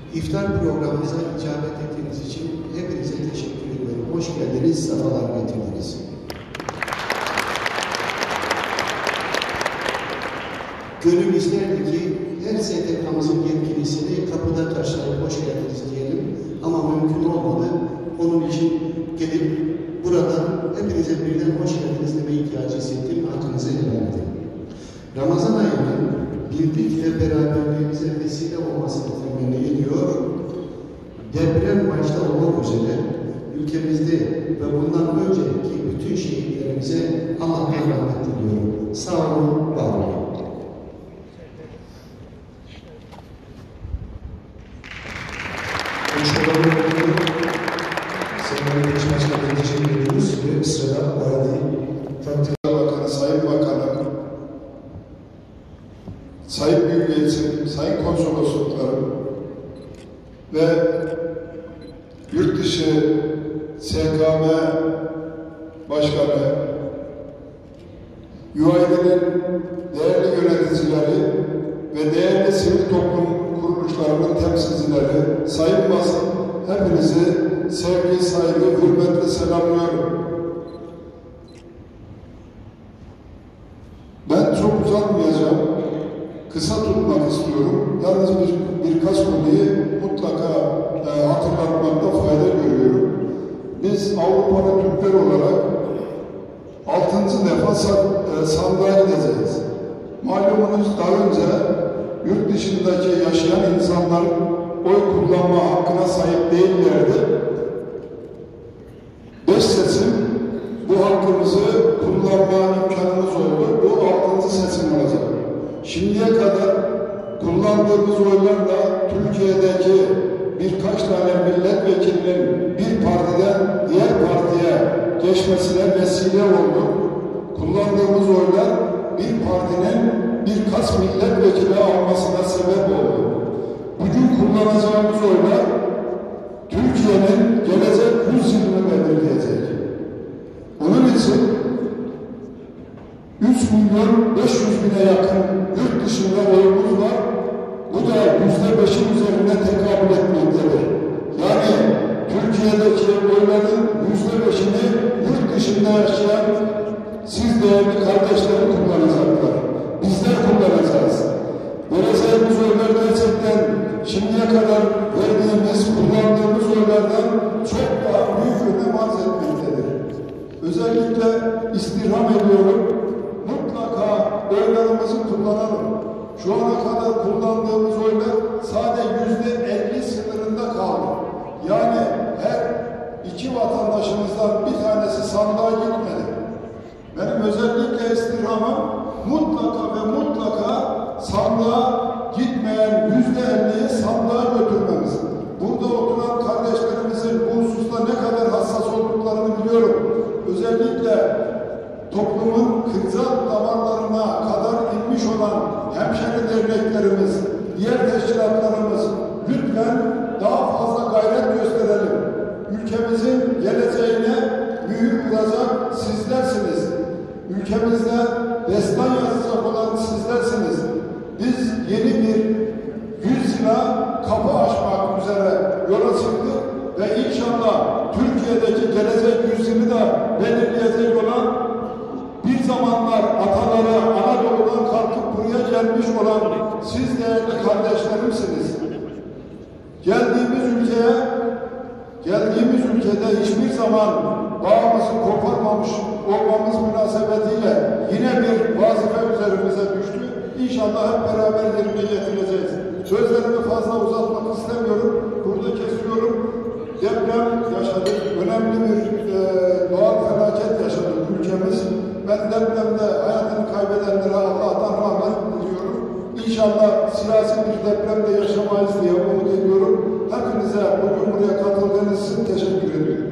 İftar programımıza icabet ettiğiniz için hepinize teşekkür ediyorum. Hoş geldiniz, sefalar getirdiniz. Gönül isterdi ki her STK'mızın yetkilisini kapıda karşılayıp hoş geldiniz diyelim. Ama mümkün olmadı. Onun için gelip buradan hepinize birden hoş geldiniz deme ihtiyacı hissettim. Hakkınızı helal edin. Ramazan ayının birlik ve beraberliğimize vesile olmasını temenni ediyor. Deprem başta olmak üzere ülkemizde ve bundan önceki bütün şehitlerimize Allah'tan rahmet diliyorum. Sağ olun, var olun. Sayın Başkan'a teşekkür ediyoruz ve sırada Vali Fakir Bakanı, Sayın Bakanım, Sayın Büyükelçim, Sayın Konsolosluklarım ve yurt dışı SKM Başkanı, UAE'nin değerli yöneticileri ve değerli sivil toplum kuruluşlarının temsilcileri, sayın basın, hepinizi sevgi, saygı, hürmetle selamlıyorum. Ben çok uzatmayacağım, kısa tutmak istiyorum. Yalnız birkaç konuyu mutlaka hatırlatmakta fayda görüyorum. Biz Avrupalı Türkler olarak 6. defa sandığa gideceğiz. Malumunuz daha önce yurt dışındaki yaşayan insanlar oy kullanma hakkına sahip değillerdi. 5 seçim bu hakkımızı kullanma imkanımız oldu. Bu 6. seçim olacak. Şimdiye kadar kullandığımız oylarla Türkiye'deki birkaç tane milletvekilinin bir partiden diğer partiye geçmesine vesile oldu. Kullandığımız oylar bir partinin birkaç milletvekili almasına sebep oldu. Bugün kullanacağımız oylar Türkiye'nin gelecek 100 yılını belirleyecek. Onun için 3.500.000'e yakın yurt dışında oyumuz var. Bu da %5'in üzerinde tekabül etmektedir. Yani Türkiye'deki oyların %5'ini yurt dışında yaşayan siz değerli kardeşlerim kullanacaklar. Bizler kullanacağız. Vereceğimiz oylar gerçekten şimdiye kadar verdiğimiz, kullandığımız oylardan çok daha büyük önem arz etmektedir. Özellikle istirham ediyorum, mutlaka oylarımızı kullanalım. Şu ana kadar kullandığımız oylar sadece %50 sınırında kaldı. Yani her 2 vatandaşımızdan bir tanesi sandığa gitmedi. Benim özellikle istirhamım mutlaka ve mutlaka sandığa gitmeyen %50'yi sandığa götürmemiz. Burada oturan kardeşlerimizin bu hususta ne kadar hassas olduklarını biliyorum. Özellikle toplumun kırsal damarlarına kadar inmiş olan hemşeri derneklerimiz, diğer teşkilatlarımız lütfen daha fazla gayret gösterelim. Ülkemizin geleceğine mühür vuracak sizlersiniz. Ülkemizde destan yazacak olan sizlersiniz. Biz yeni bir 100 yıla kapı açmak üzere yola çıktık ve inşallah Türkiye'deki gelecek 100 yılı da belirleyecek olan bir zamanlar ataları Anadolu'dan kalkıp buraya gelmiş olan siz değerli kardeşlerimsiniz. Geldiğimiz ülkede hiçbir zaman bağımızı koparmamış olmamız münasebetiyle yine bir vazife üzerimize düştü. İnşallah hep beraber yerine getireceğiz. Sözlerimi fazla uzatmak istemiyorum. Burada kesiyorum. Deprem yaşadık. Önemli bir doğal felaket yaşadık ülkemiz. Ben depremde hayatını kaybedenlere Allah'tan rahmet diliyorum. İnşallah siyasi bir depremde yaşamayız diye umut ediyorum. Hepinize bugün buraya katıldığınız için teşekkür ediyorum.